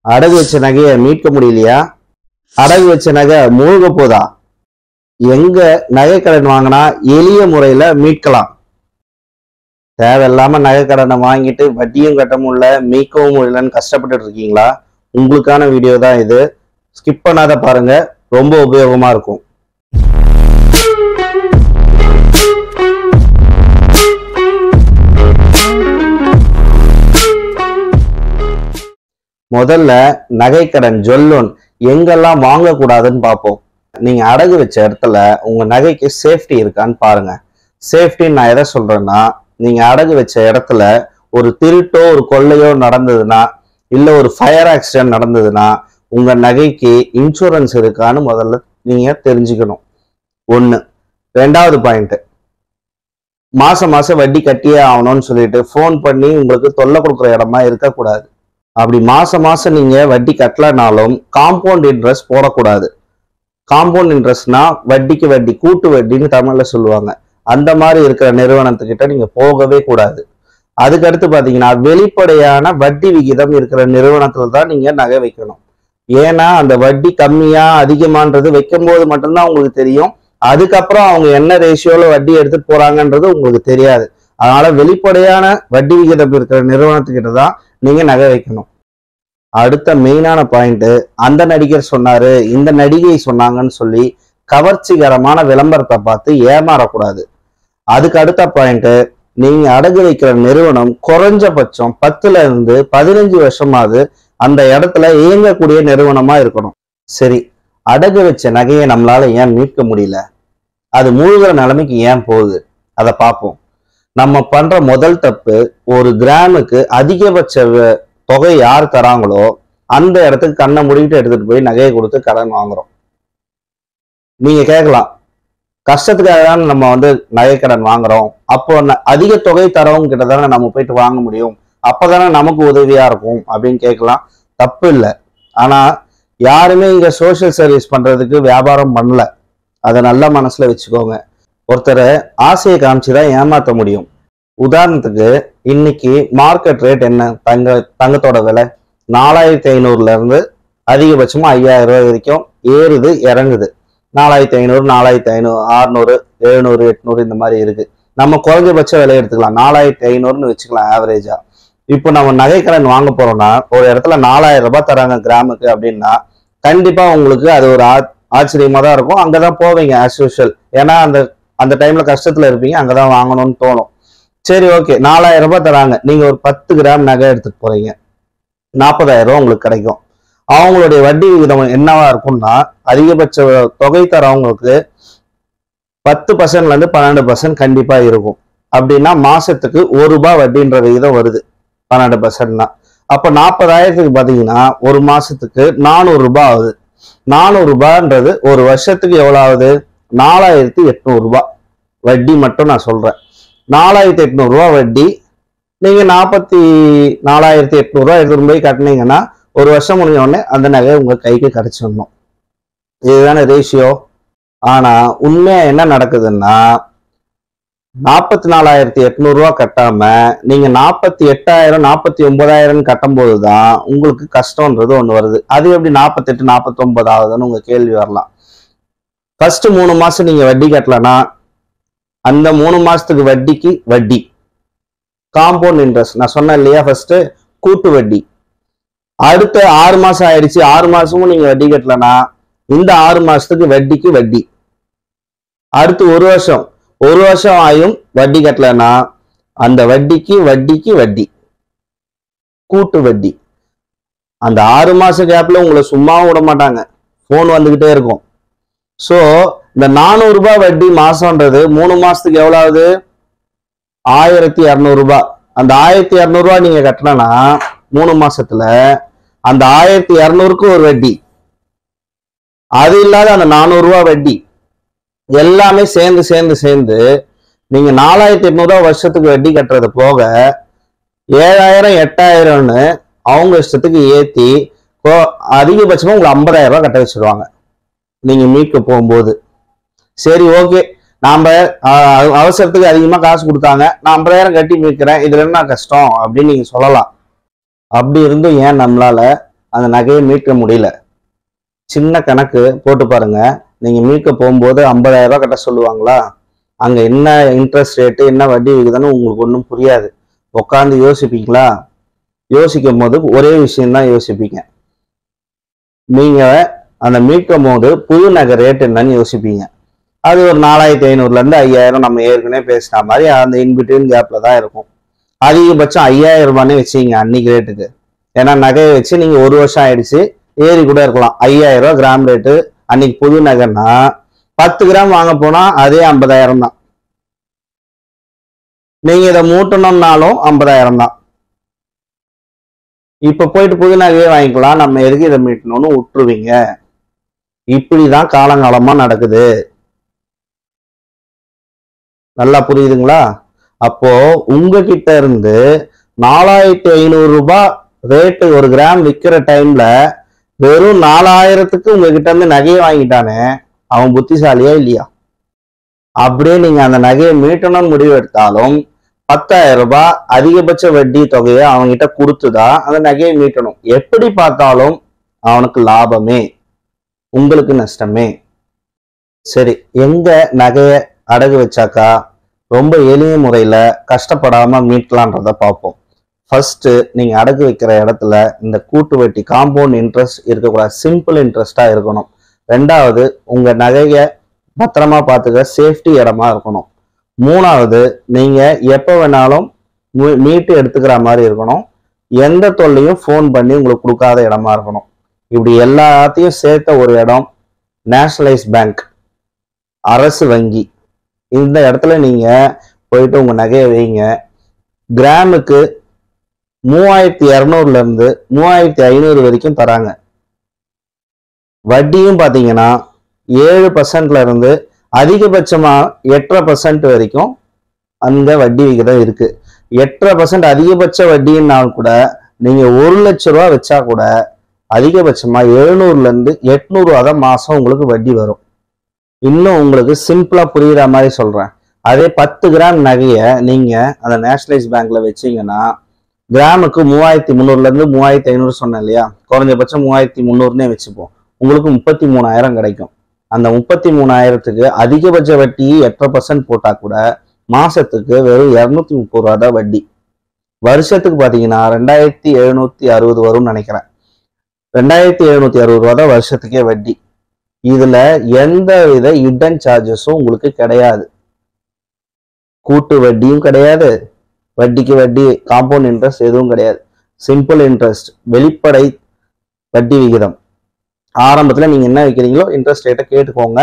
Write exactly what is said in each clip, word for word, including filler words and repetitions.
அடகு வச்ச நகையை மீட்க முடியலையா? அடகு வச்ச நகை மூழ்க போதா? எங்க நகை கடன் வாங்கினா எளிய முறையில மீட்கலாம்? தேவையில்லாம நகை கடனை வாங்கிட்டு வட்டியும் கட்ட முடியல, மீட்கவும் முடியலன்னு கஷ்டப்பட்டு இருக்கீங்களா? உங்களுக்கான வீடியோ தான் இது. ஸ்கிப் பண்ணாத பாருங்க, ரொம்ப உபயோகமா இருக்கும். முதல்ல நகை கடன் ஜுவல் லோன் எங்கெல்லாம் வாங்கக்கூடாதுன்னு பார்ப்போம். நீங்க அடகு வச்ச இடத்துல உங்க நகைக்கு சேஃப்டி இருக்கான்னு பாருங்க. சேஃப்டின்னு நான் எதை சொல்றேன்னா, நீங்க அடகு வச்ச இடத்துல ஒரு திருட்டோ ஒரு கொள்ளையோ நடந்ததுன்னா, இல்ல ஒரு ஃபயர் ஆக்சிடென்ட் நடந்ததுன்னா, உங்க நகைக்கு இன்சூரன்ஸ் இருக்கான்னு முதல்ல நீங்க தெரிஞ்சுக்கணும். ஒண்ணு. ரெண்டாவது பாயிண்ட், மாசம் மாசம் வட்டி கட்டியே ஆகணும்னு சொல்லிட்டு போன் பண்ணி உங்களுக்கு தொல்லை கொடுக்குற இடமா இருக்கக்கூடாது. அப்படி மாசம் மாசம் நீங்க வட்டி கட்டலனாலும் காம்பவுண்ட் இன்ட்ரெஸ்ட் போடக்கூடாது. காம்பவுண்ட் இன்ட்ரெஸ்ட்னா வட்டிக்கு வட்டி, கூட்டு வட்டின்னு தமிழ்ல சொல்லுவாங்க. அந்த மாதிரி இருக்கிற நிறுவனத்துக்கிட்ட நீங்க போகவே கூடாது. அதுக்கடுத்து பாத்தீங்கன்னா, வெளிப்படையான வட்டி விகிதம் இருக்கிற நிறுவனத்துல தான் நீங்க நகை வைக்கணும். ஏன்னா அந்த வட்டி கம்மியா அதிகமான்றது வைக்கும் போது மட்டும்தான் உங்களுக்கு தெரியும். அதுக்கப்புறம் அவங்க என்ன ரேஷியோல வட்டி எடுத்துட்டு போறாங்கன்றது உங்களுக்கு தெரியாது. அதனால வெளிப்படையான வட்டி விகிதம் இருக்கிற நிறுவனத்துக்கிட்ட தான் நீங்க நகை வைக்கணும். அடுத்த மெயினான பாயிண்ட், அந்த நடிகர் சொன்னாரு, இந்த நடிகை சொன்னாங்கன்னு சொல்லி கவர்ச்சிகரமான விளம்பரத்தை பார்த்து ஏமாறக்கூடாது. அதுக்கு அடுத்த பாயிண்ட், நீங்க அடகு வைக்கிற நிறுவனம் குறைஞ்சபட்சம் பத்துல இருந்து பதினஞ்சு வருஷமாவது அந்த இடத்துல இயங்கக்கூடிய நிறுவனமா இருக்கணும். சரி, அடகு வச்ச நகையை நம்மளால ஏன் மீட்க முடியல? அது மூழ்கிற நிலைமைக்கு ஏன் போகுது? அதை பார்ப்போம். நம்ம பண்ற முதல் தப்பு, ஒரு கிராமுக்கு அதிகபட்ச தொகை யார் தராங்களோ அந்த இடத்துக்கு கண்ணை மூடிட்டு எடுத்துட்டு போய் நகையை கொடுத்து கடன் வாங்குறோம். நீங்க கேட்கலாம், கஷ்டத்துக்காக தானே நம்ம வந்து நகை கடன் வாங்குறோம், அப்போ அதிக தொகை தரவங்க கிட்ட தானே நம்ம போயிட்டு வாங்க முடியும், அப்பதானே நமக்கு உதவியா இருக்கும் அப்படின்னு கேட்கலாம். தப்பு இல்லை. ஆனா யாருமே இங்க சோசியல் சர்வீஸ் பண்றதுக்கு வியாபாரம் பண்ணல. அதை நல்லா மனசுல வச்சுக்கோங்க. ஒருத்தரை ஆசையை காமிச்சுதான் ஏமாத்த முடியும். உதாரணத்துக்கு, இன்னைக்கு மார்க்கெட் ரேட் என்ன? தங்க தங்கத்தோட விலை நாலாயிரத்தி ஐநூறுல இருந்து அதிகபட்சமா ஐயாயிரம் ரூபாய் வரைக்கும் ஏறுது இறங்குது. நாலாயிரத்தி ஐநூறு நாலாயிரத்தி ஐநூறு அறுநூறு எழுநூறு எட்நூறு இந்த மாதிரி இருக்கு. நம்ம குறைஞ்சபட்ச விலை எடுத்துக்கலாம், நாலாயிரத்தி ஐநூறுன்னு வச்சுக்கலாம் ஆவரேஜா. இப்போ நம்ம நகைக்கடன் வாங்க போறோம்னா ஒரு இடத்துல நாலாயிரம் ரூபாய் தராங்க கிராமுக்கு அப்படின்னா, கண்டிப்பா உங்களுக்கு அது ஒரு ஆச்சரியமா தான் இருக்கும். அங்கதான் போவீங்க ஆஸ் யூஷுவல். ஏன்னா அந்த அந்த டைம்ல கஷ்டத்துல இருப்பீங்க, அங்கதான் வாங்கணும்னு தோணும். சரி, ஓகே, நாலாயிரம் ரூபாய் தராங்க, நீங்க ஒரு பத்து கிராம் நகை எடுத்துட்டு போறீங்க, நாற்பதாயிரம் ரூபாய் உங்களுக்கு கிடைக்கும். அவங்களுடைய வட்டி விகிதம் என்னவா இருக்கும்னா, அதிகபட்ச தொகை தரவங்களுக்கு பத்து பர்சன்ட்ல இருந்து பன்னெண்டு பர்சன்ட் கண்டிப்பா இருக்கும். அப்படின்னா மாசத்துக்கு ஒரு ரூபாய் வட்டின்ற விகிதம் வருது, பன்னெண்டு பர்சன்ட்னா. அப்ப நாற்பதாயிரத்துக்கு பாத்தீங்கன்னா ஒரு மாசத்துக்கு நானூறு ரூபாய் ஆகுது. நானூறு ரூபாய்ன்றது ஒரு வருஷத்துக்கு எவ்வளவு ஆகுது? நாலாயிரத்தி எட்நூறு ரூபாய் வட்டி மட்டும் நான் சொல்றேன். நாலாயிரத்தி எட்நூறு ரூபாய் வட்டி நீங்க நாற்பத்தி நாலாயிரத்தி எட்நூறு ரூபாய் எடுத்துட்டு போய் கட்டினீங்கன்னா ஒரு வருஷம் முடிஞ்ச உடனே அந்த நகை உங்க கைக்கு கிடைச்சிடணும். இதுதானே ரேஷியோ. ஆனா உண்மையா என்ன நடக்குதுன்னா, நாற்பத்தி நாலாயிரத்தி எட்நூறு ரூபாய் கட்டாம நீங்க நாற்பத்தி எட்டாயிரம் நாற்பத்தி ஒன்பதாயிரம் கட்டும் போதுதான் உங்களுக்கு கஷ்டம்ன்றது ஒண்ணு வருது. அது எப்படி நாற்பத்தி எட்டு நாற்பத்தி ஒன்பது ஆகுதுன்னு உங்க கேள்வி வரலாம். ஃபர்ஸ்ட் மூணு மாசம் நீங்க வட்டி கட்டலன்னா அந்த மூணு மாசத்துக்கு வட்டிக்கு வட்டி காம்பவுண்ட் இன்ட்ரெஸ்ட் நான் சொன்னேன் இல்லையா, ஃபர்ஸ்ட் கூட்டு வட்டி. அடுத்த ஆறு மாசம் ஆயிடுச்சு, ஆறு மாசமும் நீங்க வட்டி கட்டலன்னா இந்த ஆறு மாசத்துக்கு வட்டிக்கு வட்டி. அடுத்து ஒரு வருஷம் ஒரு வருஷம் ஆயும் வட்டி கட்டலன்னா அந்த வட்டிக்கு வட்டிக்கு வட்டி கூட்டு வட்டி. அந்த ஆறு மாச கேப்ல உங்களை சும்மாவும் விட மாட்டாங்க, போன் வந்துகிட்டே இருக்கும். சோ இந்த நானூறு ரூபாய் வட்டி மாசம்ன்றது மூணு மாசத்துக்கு எவ்வளவு? ஆயிரத்தி இரநூறு ரூபாய். அந்த ஆயிரத்தி இரநூறு ரூபாய் நீங்க கட்டினா மூணு மாசத்துல அந்த ஆயிரத்தி இரநூறுக்கு ஒரு வட்டி, அது இல்லாத அந்த நானூறு ரூபாய் வட்டி, எல்லாமே சேர்ந்து சேர்ந்து சேர்ந்து நீங்க நாலாயிரத்தி எட்நூறு ரூபாய் வருஷத்துக்கு வட்டி கட்டுறது போக ஏழாயிரம் எட்டாயிரம்னு அவங்க இஷ்டத்துக்கு ஏத்தி அதிகபட்சமா உங்களுக்கு ஐம்பதாயிரம் ரூபாய் கட்ட வச்சிருவாங்க நீங்க மீட்க போகும்போது. சரி, ஓகே, நாம அவசரத்துக்கு அதிகமா காசு கொடுத்தாங்க, நான் ஐம்பதாயிரம் கட்டி மீட்கிறேன், இதுல என்ன கஷ்டம் அப்படின்னு நீங்க சொல்லலாம். அப்படி இருந்தும் ஏன் நம்மளால அந்த நகையை மீட்க முடியல. சின்ன கணக்கு போட்டு பாருங்க. நீங்க மீட்க போகும்போது ஐம்பதாயிரம் ரூபாய் கட்ட சொல்லுவாங்களா? அங்க என்ன இன்ட்ரெஸ்ட் ரேட்டு, என்ன வட்டி விகுதுன்னு உங்களுக்கு ஒன்றும் புரியாது. உட்காந்து யோசிப்பீங்களா? யோசிக்கும் போது ஒரே விஷயம்தான் யோசிப்பீங்க. நீங்க அந்த மீட்கும் போது புது நகை ரேட் என்னன்னு யோசிப்பீங்க. அது ஒரு நாலாயிரத்தி ஐநூறுல இருந்து ஐயாயிரம் நம்ம ஏற்கனவே பேசின மாதிரி அந்த இன்பிட்வீன் கேப்ல தான் இருக்கும். அதிகபட்சம் ஐயாயிரம் ரூபான்னு வச்சுங்க அன்னைக்கு ரேட்டுக்கு. ஏன்னா நகையை வச்சு நீங்க ஒரு வருஷம் ஆயிடுச்சு, ஏறி கூட இருக்கலாம். ஐயாயிரம் ரூபாய் கிராம் ரேட்டு அன்னைக்கு புது நகைன்னா பத்து கிராம் வாங்க போனா அதே ஐம்பதாயிரம் தான். நீங்க இதை மூட்டணும்னாலும் ஐம்பதாயிரம் தான். இப்ப போயிட்டு புது நகையே வாங்கிக்கலாம், நம்ம எதுக்கு இதை மீட்டணும்னு விட்டுருவீங்க. இப்படிதான் காலங்காலமா நடக்குது. நல்லா புரியுதுங்களா? அப்போ உங்ககிட்ட இருந்து நாலாயிரத்தி ஐநூறு ரூபாய் ரேட்டு ஒரு கிராம் விற்கிற டைம்ல வெறும் நாலாயிரத்துக்கு உங்ககிட்ட இருந்து நகையை வாங்கிட்டானே, அவன் புத்திசாலியா இல்லையா? அப்படியே நீங்க அந்த நகையை மீட்டணும்னு முடிவு எடுத்தாலும் பத்தாயிரம் ரூபாய் அதிகபட்ச வட்டி தொகையை அவன்கிட்ட கொடுத்துதான் அந்த நகையை மீட்டணும். எப்படி பார்த்தாலும் அவனுக்கு லாபமே, உங்களுக்கு நஷ்டமே. சரி, எங்க நகைய அடகு வச்சாக்கா ரொம்ப எளிய முறையில கஷ்டப்படாம மீட்கலான்றத பார்ப்போம். ஃபர்ஸ்ட், நீங்க அடகு வைக்கிற இடத்துல இந்த கூட்டு வட்டி காம்பவுண்ட் இன்ட்ரெஸ்ட் இருக்கக்கூடாது, சிம்பிள் இன்ட்ரெஸ்டா இருக்கணும். ரெண்டாவது, உங்க நகைய பத்திரமா பார்த்துக்க சேஃப்டி இடமா இருக்கணும். மூணாவது, நீங்க எப்ப வேணாலும் மீட்டு எடுத்துக்கிற மாதிரி இருக்கணும். எந்த தொல்லையும் ஃபோன் பண்ணி உங்களுக்கு கொடுக்காத இடமா இருக்கணும். இப்படி எல்லாத்தையும் சேர்த்த ஒரு இடம் நேஷனலைஸ்ட் பேங்க், அரசு வங்கி. இந்த இடத்துல நீங்க போயிட்டு உங்க நகையை வைங்க. கிராமுக்கு மூவாயிரத்தி இரநூறுல இருந்து மூவாயிரத்தி ஐநூறு வரைக்கும் தராங்க. வட்டியும் பாத்தீங்கன்னா ஏழு பர்சன்ட்ல இருந்து அதிகபட்சமா எட்டரை பர்சன்ட் வரைக்கும் அந்த வட்டி விகிதம் இருக்கு. எட்டரை பர்சன்ட் அதிகபட்ச வட்டினால் கூட நீங்க ஒரு லட்சம் ரூபா வச்சா கூட அதிகபட்சமா எழுநூறுல இருந்து எட்நூறு ரூபா தான் மாசம் உங்களுக்கு வட்டி வரும். இன்னும் உங்களுக்கு சிம்பிளா புரியுற மாதிரி சொல்றேன். அதே பத்து கிராம் நகைய நீங்க அந்த நேஷனலைஸ் பேங்க்ல வச்சீங்கன்னா கிராமுக்கு மூவாயிரத்தி முந்நூறுல இருந்து மூவாயிரத்தி ஐநூறு சொன்னேன் இல்லையா, குறைஞ்சபட்சம் மூவாயிரத்தி முந்நூறுனே வச்சுப்போம். உங்களுக்கு முப்பத்தி மூணாயிரம் கிடைக்கும். அந்த முப்பத்தி மூணாயிரத்துக்கு அதிகபட்ச வட்டி எட்டரை பர்சன்ட் போட்டா கூட மாசத்துக்கு வெறும் இருநூத்தி முப்பது ரூபா தான் வட்டி. வருஷத்துக்கு பாத்தீங்கன்னா ரெண்டாயிரத்தி எழுநூத்தி அறுபது வரும்னு நினைக்கிறேன். ரெண்டாயிரத்தி எழுநூத்தி அறுபது ரூபா தான் வருஷத்துக்கே வட்டி. இதுல எந்த வித ஹிடன் சார்ஜஸும் உங்களுக்கு கிடையாது. கூட்டு வட்டியும் கிடையாது, வட்டிக்கு வட்டி காம்பவுண்ட் இன்ட்ரெஸ்ட் எதுவும் கிடையாது. சிம்பிள் இன்ட்ரெஸ்ட், வெளிப்படை வட்டி விகிதம். ஆரம்பத்துல நீங்க என்ன வைக்கிறீங்களோ இன்ட்ரெஸ்ட் ரேட்டை கேட்டுக்கோங்க.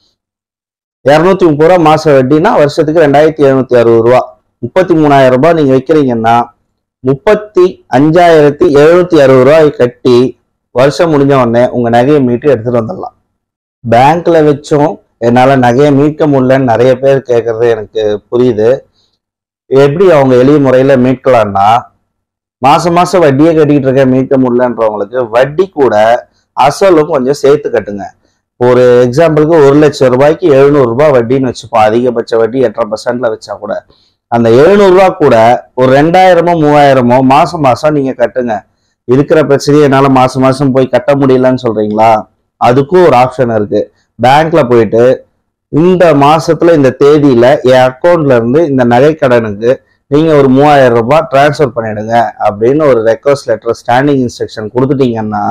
இருநூத்தி முப்பது ரூபா மாச வட்டினா வருஷத்துக்கு ரெண்டாயிரத்தி எழுநூத்தி அறுபது ரூபா. முப்பத்தி மூணாயிரம் ரூபாய் நீங்க வைக்கிறீங்கன்னா முப்பத்தி அஞ்சாயிரத்தி எழுநூத்தி அறுபது ரூபாய் கட்டி வருஷம் முடிஞ்ச உடனே உங்க நகையை மீட்டு எடுத்துட்டு வந்துடலாம். பேங்க்ல வச்சும் என்னால நகையை மீட்க முடியலன்னு நிறைய பேர் கேட்கறது எனக்கு புரியுது. எப்படி அவங்க எளிய முறையில மீட்கலாம்னா, மாசம் மாசம் வட்டியே கட்டிக்கிட்டு இருக்க மீட்க முடியலன்றவங்களுக்கு வட்டி கூட அசலும் கொஞ்சம் சேர்த்து கட்டுங்க. ஒரு எக்ஸாம்பிளுக்கு ஒரு லட்சம் ரூபாய்க்கு எழுநூறு ரூபாய் வட்டின்னு வச்சுப்போம். அதிகபட்ச வட்டி எட்டரை பர்சன்ட்ல வச்சா கூட அந்த எழுநூறு ரூபாய் கூட ஒரு ரெண்டாயிரமோ மூவாயிரமோ மாசம் மாசம் நீங்க கட்டுங்க. இருக்கிற பிரச்சனையை என்னால மாசம் மாசம் போய் கட்ட முடியலன்னு சொல்றீங்களா, அதுக்கும் ஒரு ஆப்ஷன் இருக்கு. பேங்க்ல போயிட்டு இந்த மாசத்துல இந்த தேதியில என் அக்கௌண்ட்ல இருந்து இந்த நகை கடனுக்கு நீங்க ஒரு மூவாயிரம் ரூபாய் டிரான்ஸ்ஃபர் பண்ணிடுங்க அப்படின்னு ஒரு ரெக்வஸ்ட் லெட்டர் ஸ்டாண்டிங் இன்ஸ்ட்ரக்ஷன் கொடுத்துட்டீங்கன்னா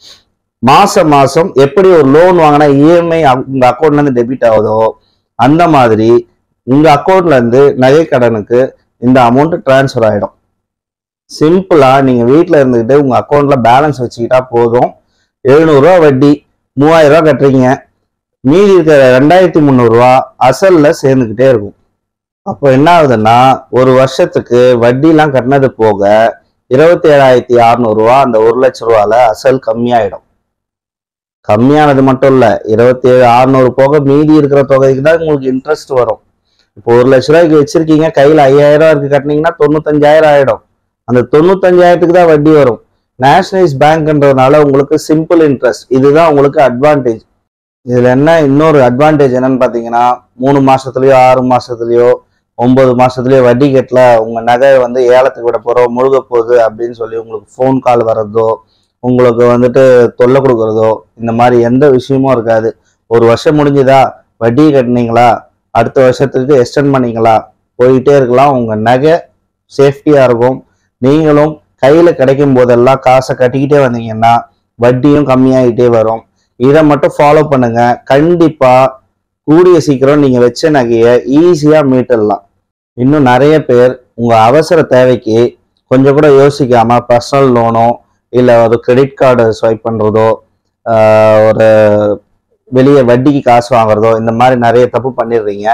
மாசம் மாசம் எப்படி ஒரு லோன் வாங்கினா இஎம்ஐ உங்க அக்கௌண்ட்ல இருந்து டெபிட் ஆகுதோ அந்த மாதிரி உங்க அக்கௌண்ட்ல இருந்து நகை கடனுக்கு இந்த அமௌண்ட் டிரான்ஸ்ஃபர் ஆயிடும். சிம்பிளா நீங்க வீட்டுல இருந்துகிட்டு உங்க அக்கௌண்ட்ல பேலன்ஸ் வச்சுக்கிட்டா போதும். எழுநூறு ரூபா வட்டி, மூவாயிரம் ரூபாய் கட்டுறீங்க, மீதி இருக்கிற ரெண்டாயிரத்தி முந்நூறு ரூபா அசல்ல சேர்ந்துக்கிட்டே இருக்கும். அப்போ என்ன ஆகுதுன்னா ஒரு வருஷத்துக்கு வட்டி எல்லாம் கட்டினது போக இருபத்தி ஏழாயிரத்தி அறுநூறு ரூபா அந்த ஒரு லட்சம் ரூபால அசல் கம்மியாயிடும். கம்மியானது மட்டும் இல்ல, இருபத்தி ஏழு அறுநூறு போக மீதி இருக்கிற தொகைக்கு தான் உங்களுக்கு இன்ட்ரெஸ்ட் வரும். இப்போ ஒரு லட்ச ரூபாய்க்கு வச்சிருக்கீங்க, கையில ஐயாயிரம் ரூபாய் இருக்கு, கட்டினீங்கன்னா தொண்ணூத்தஞ்சாயிரம் ஆயிடும். அந்த தொண்ணூத்தஞ்சாயிரத்துக்கு தான் வட்டி வரும். நேஷனலைஸ் பேங்க்ன்றதுனால உங்களுக்கு சிம்பிள் இன்ட்ரெஸ்ட், இதுதான் உங்களுக்கு அட்வான்டேஜ். இதுல என்ன இன்னொரு அட்வான்டேஜ் என்னன்னு பாத்தீங்கன்னா, மூணு மாசத்துலயோ ஆறு மாசத்துலயோ ஒன்பது மாசத்துலயோ வட்டி கட்டல உங்க நகை வந்து ஏலத்துக்கு விட போறோம், முழுக போகுது அப்படின்னு சொல்லி உங்களுக்கு ஃபோன் கால் வர்றதோ உங்களுக்கு வந்துட்டு தொல்லை கொடுக்குறதோ இந்த மாதிரி எந்த விஷயமும் இருக்காது. ஒரு வருஷம் முடிஞ்சுதா, வட்டி கட்டினீங்களா, அடுத்த வருஷத்துக்கு எக்ஸ்டெண்ட் பண்ணீங்களா, போயிட்டே இருக்கலாம். உங்க நகை சேஃப்டியா இருக்கும். நீங்களும் கையில கிடைக்கும் போதெல்லாம் காசை கட்டிக்கிட்டே வந்தீங்கன்னா வட்டியும் கம்மியாகிட்டே வரும். இதை மட்டும் ஃபாலோ பண்ணுங்க. கண்டிப்பா கூடிய சீக்கிரம் நீங்க வச்ச நகையை ஈஸியா மீட்டுடலாம். இன்னும் நிறைய பேர் உங்க அவசர தேவைக்கு கொஞ்சம் கூட யோசிக்காம பர்சனல் லோனோ இல்ல ஒரு கிரெடிட் கார்டு ஸ்வைப் பண்றதோ, ஒரு வெளியே வட்டிக்கு காசு வாங்குறதோ, இந்த மாதிரி நிறைய தப்பு பண்ணிடுறீங்க.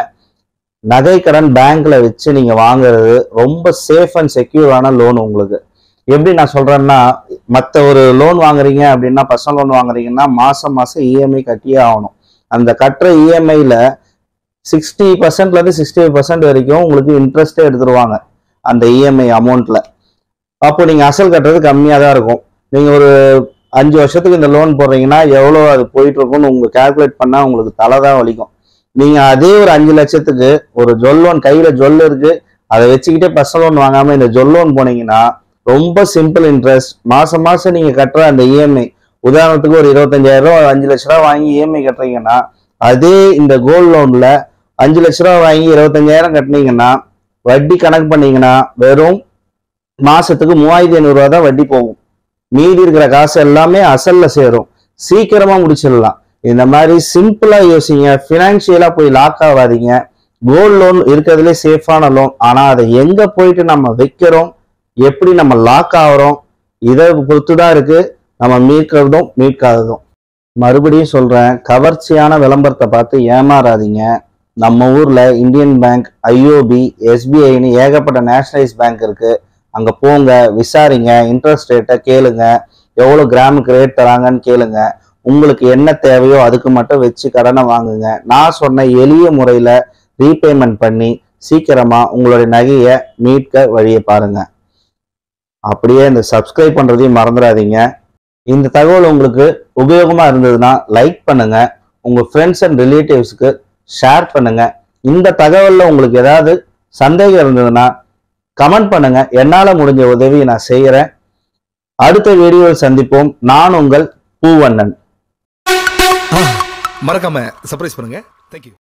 நகை கடன் பேங்க்ல வச்சு நீங்க வாங்குறது ரொம்ப சேஃப் அண்ட் செக்யூரான லோன். உங்களுக்கு எப்படி நான் சொல்றேன்னா, மற்ற ஒரு லோன் வாங்குறீங்க அப்படின்னா, பர்சனல் லோன் வாங்குறீங்கன்னா மாசம் மாசம் இஎம்ஐ கட்டியே ஆகணும். அந்த கட்டுற இஎம்ஐல சிக்ஸ்டி பர்சன்ட்ல இருந்து சிக்ஸ்டி ஃபைவ் பர்சன்ட் வரைக்கும் உங்களுக்கு இன்ட்ரெஸ்டே எடுத்துருவாங்க அந்த இஎம்ஐ அமௌண்ட்ல. அப்போ நீங்க அசல் கட்டுறது கம்மியா தான் இருக்கும். நீங்க ஒரு அஞ்சு வருஷத்துக்கு இந்த லோன் போடுறீங்கன்னா எவ்வளோ அது போயிட்டு இருக்கும்னு உங்க கால்குலேட் பண்ணா உங்களுக்கு தலை தான் வலிக்கும். நீங்க அதே ஒரு அஞ்சு லட்சத்துக்கு ஒரு ஜொல் லோன், கையில ஜொல் இருக்கு, அதை வச்சுக்கிட்டே பர்சனல் லோன் வாங்காம இந்த ஜொல் லோன் போனீங்கன்னா ரொம்ப சிம்பிள் இன்ட்ரெஸ்ட். மாசம் மாசம் நீங்க கட்டுற அந்த இஎம்ஐ, உதாரணத்துக்கு ஒரு இருபத்தஞ்சாயிரம் ரூபாய் அஞ்சு லட்ச ரூபா வாங்கி இஎம்ஐ கட்டுறீங்கன்னா, அதே இந்த கோல்டு லோன்ல அஞ்சு லட்ச ரூபா வாங்கி இருபத்தஞ்சாயிரம் கட்டினீங்கன்னா வட்டி கணக்கு பண்ணீங்கன்னா வெறும் மாசத்துக்கு மூவாயிரத்தி ஐநூறு ரூபா தான் வட்டி போகும். மீதி இருக்கிற காசு எல்லாமே அசல்ல சேரும். சீக்கிரமா முடிச்சிடலாம். இந்த மாதிரி சிம்பிளா யோசிங்க. பினான்சியலா போய் லாக் ஆகாதீங்க. கோல்டு லோன் இருக்கிறதுலே சேஃபான லோன். ஆனா அதை எங்க போயிட்டு நம்ம வைக்கிறோம், எப்படி நம்ம லாக் ஆகிறோம், இதை பொறுத்துதான் இருக்கு நம்ம மீட்கிறதும் மீட்காததும். மறுபடியும் சொல்றேன், கவர்ச்சியான விளம்பரத்தை பார்த்து ஏமாறாதீங்க. நம்ம ஊர்ல இந்தியன் பேங்க், ஐஓபி, எஸ்பிஐன்னு ஏகப்பட்ட நேஷனலைஸ்ட் பேங்க் இருக்கு. அங்க போங்க, விசாரிங்க, இன்ட்ரெஸ்ட் ரேட்டை கேளுங்க, எவ்வளவு கிராமுக்கு ரேட் தராங்கன்னு கேளுங்க. உங்களுக்கு என்ன தேவையோ அதுக்கு மட்டும் வச்சு கடனை வாங்குங்க. நான் சொன்ன எளிய முறையில ரீபேமெண்ட் பண்ணி சீக்கிரமா உங்களுடைய நகையை மீட்க வழியை பாருங்க. அப்படியே இந்த சப்ஸ்கிரைப் பண்றதையும் மறந்துடாதீங்க. இந்த தகவல் உங்களுக்கு உபயோகமா இருந்ததுன்னா லைக் பண்ணுங்க, உங்க ஃப்ரெண்ட்ஸ் அண்ட் ரிலேட்டிவ்ஸ்க்கு ஷேர் பண்ணுங்க. இந்த தகவல்ல உங்களுக்கு ஏதாவது சந்தேகம் இருந்ததுன்னா கமெண்ட் பண்ணுங்க. என்னால முடிஞ்ச உதவி நான் செய்யறேன். அடுத்த வீடியோவில் சந்திப்போம். நான் உங்கள் பூவண்ணன். மறக்காம சர்ப்ரைஸ் பண்ணுங்க. தேங்க்யூ.